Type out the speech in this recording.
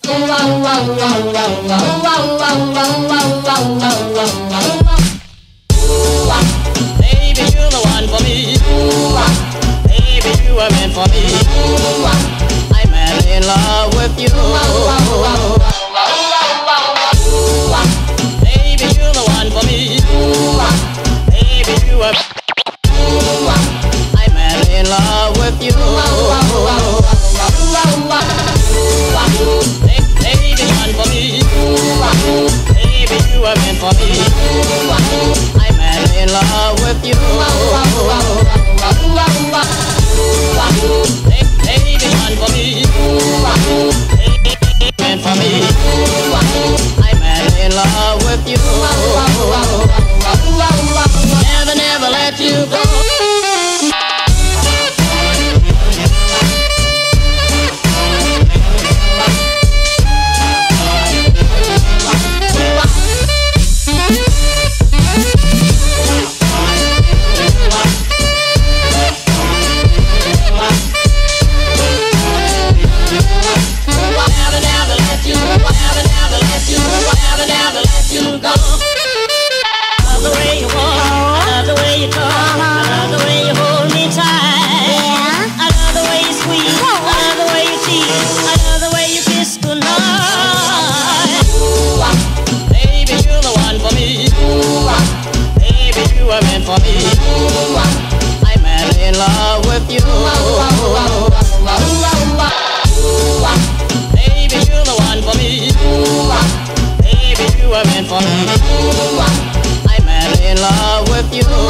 Baby, you're the one for me. Baby, you are meant for me. I'm madly in love with you. Baby, you're the one for me. Baby, you are. I'm madly in love with you. Baby, one for me. Baby, you are meant for me. I'm madly in love with you. Baby, one for me. Baby, meant for me. I'm madly in love with you. Never, never let you go. For me, I'm madly in love with you. Baby, you're the one for me. Baby, you are meant for me. I'm madly in love with you.